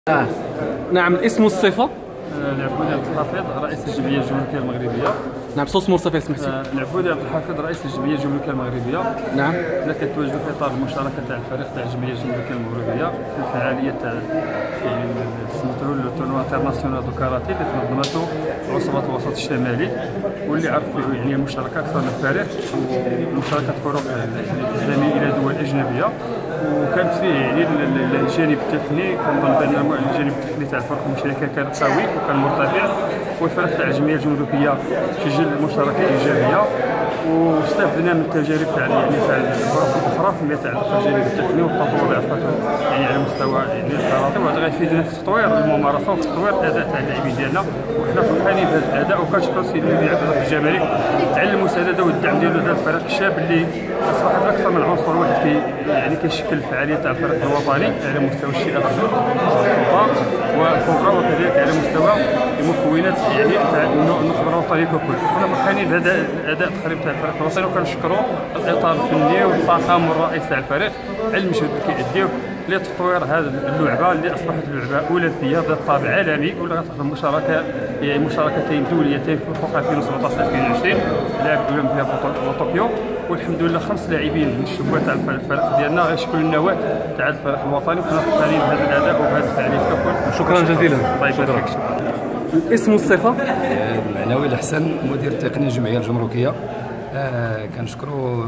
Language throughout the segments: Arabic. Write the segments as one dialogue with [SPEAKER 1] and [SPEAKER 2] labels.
[SPEAKER 1] نعم، الاسم والصفة.
[SPEAKER 2] العبودي عبد الحفيظ رئيس الجمعية الجمركية المغربية.
[SPEAKER 1] نعم، صوت مرتفع سمحتي.
[SPEAKER 2] العبودي عبد الحفيظ رئيس الجمعية الجمركية المغربية.
[SPEAKER 1] نعم.
[SPEAKER 2] حنا كنتواجدوا في اطار المشاركة تاع الفريق تاع الجمعية الجمركية المغربية في الفعالية تاع سميتو لو تورنوا انترناسيونال دو كاراتيه اللي تنظمته عصبة الوسط الشمالي، واللي عرف فيه يعني المشاركة أكثر من فريق ومشاركة فرق إسلامية إلى دول أجنبية، وكانت فيه يعني الجانب التقني. كنظن بأن الجانب التقني تاع الفرق المشاركة كان قوي وكان مرتفع، والفريق تاع الجمعية الجمركية سجل مشاركة إيجابية، واستفدنا من التجارب تاع الفرق الأخرى فيما يتعلق بالجانب التقني والتطور يعني على مستوى الكاراتيه، وهذا غيفيدنا في تطوير الممارسة وفي تطوير الأداء تاع اللاعبين ديالنا، وحنا فرحانين بهذا الأداء. وكنشكر السيد المدير عبد الرزاق الجمالي على المساندة والدعم ديالو لهذا الفريق الشاب اللي أصبحت أكثر من عنصر واحد يعني كيشكل الفعالية تاع الفريق الوطني على مستوى الشئات الصغار والكبرى، وكذلك على مستوى المكونات يعني تاع النخبة الوطنية ككل. حنا فرحانين بهذا الأداء التقريبي تاع الفريق الوطني، وكنشكروا الإطار الفني والطاقم والرئيس تاع الفريق على المجهود اللي كيأديوه لتطوير هذه اللعبه اللي اصبحت لعبه اولمبيه ذات طابع عالمي، واللي غتخدم مشاركتين دوليتين في فوق 2017 2020 لعب الاولمبيه بطوكيو. والحمد لله 5 لاعبين من الشباب تاع الفريق ديالنا غيشكلوا النواه تاع الفريق الوطني، وحنا فرحانين بهذا الاداء وبهذه الفعاليه ككل.
[SPEAKER 1] شكرا جزيلا.
[SPEAKER 2] الله يبارك فيك.
[SPEAKER 1] الاسم والصفه.
[SPEAKER 3] معنوي الحسن، مدير تقني الجمعيه الجمركيه. كنشكروا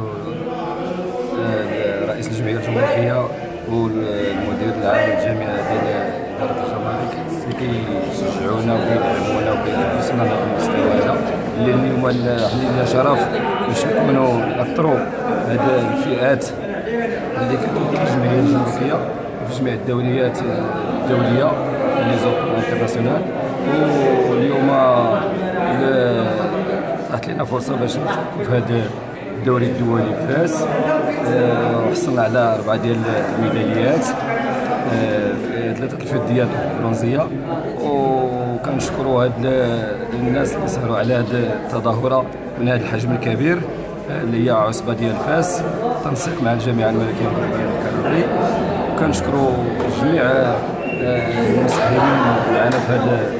[SPEAKER 3] رئيس الجمعيه الجمركيه والمدير العام الجامعه ديال اداره الجمارك اللي كيشجعونا وكيدعمونا وكيحسنوا هذا المستوى هذا، اللي اليوم لنا شرف باش نكونوا نأطروا هذه الفئات اللي كتكون في الجمعيه الجمركيه وفي جميع الدوليات الدوليه لي زوب انترناسيونال. واليوم عطات لنا فرصه باش نشاركوا في هذا الدوري الدولي في فاس، وحصلنا على 4 ديال الميداليات، 3 الفضيات والبرونزيه. وكنشكروا هاد الناس اللي سهروا على هاد التظاهره من هذا الحجم الكبير اللي هي عصبه ديال فاس، تنسيق مع الجامعه الملكيه المغربيه للكاراتيه. وكنشكروا جميع المساهمين معنا في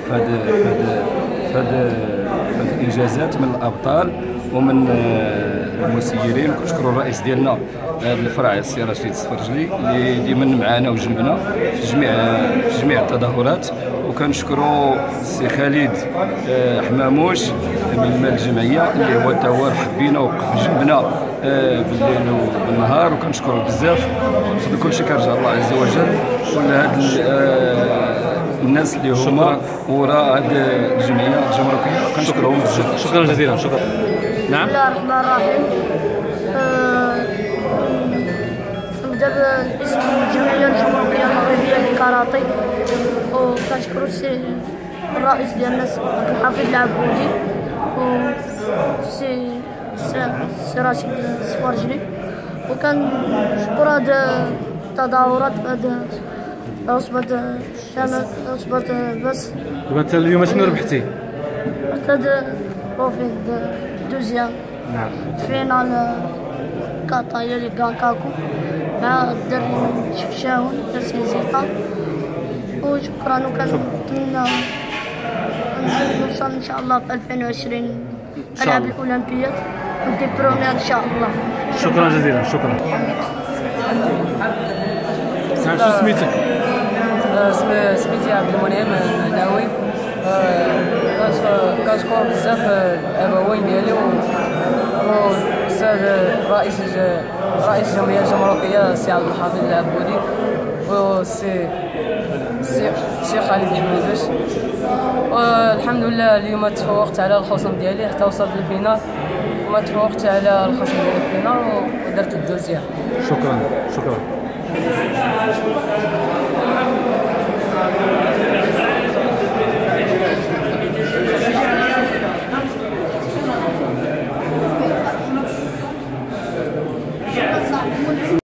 [SPEAKER 3] هذا الانجازات من الابطال ومن المسيرين. وكنشكروا الرئيس ديالنا هذا الفرع السي رشيد السفرجلي اللي ديما معنا وجنبنا في جميع التظاهرات. وكنشكروا السي خالد حماموش من الجمعيه اللي هو تا هو رحب بينا ووقف جنبنا بالليل وبالنهار، وكنشكروه بزاف. كل شيء كيرجع الله عز وجل ولهاد الناس اللي هما وراء هذه الجمعيه الجمركيه، كنشكرهم بزاف.
[SPEAKER 1] شكرا جزيلا. شكرا. نعم.
[SPEAKER 4] بسم الله الرحمن الرحيم. نبدا باسم الجمعيه الجمركيه المغربيه للكاراتيه، وكنشكروا الرئيس ديالنا عبد الحفيظ العبودي سي رشيد السفرجلي. وكنشكر هاد التظاهرات هاد عصبة بس.
[SPEAKER 1] وانت اليوم شنو ربحتي؟
[SPEAKER 4] ربحت بروفي دوزيام.
[SPEAKER 1] نعم.
[SPEAKER 4] فينال كاطايا لي كاكاكو مع الدري من شفشاون ياسين زيقا. وشكرا، وكنتمنى نوصل ان شاء الله في 2020 العاب الاولمبياد ونكبرونا ان شاء الله.
[SPEAKER 1] شكرا جزيلا. شكرا. نعم، شو سميتك؟
[SPEAKER 5] سميتي عبد المنعم الناوي. كنشكر بزاف الابوين ديالي والاستاذ رئيس الجمعيه الجمركيه السي عبد الحفيظ العبودي والسي خالد حمودش. والحمد لله اليوم تفوقت على الخصم ديالي حتى وصلت للفينال، وما تفوقت على الخصم ديالي في الفينال ودرت الدوزيام.
[SPEAKER 1] شكرا.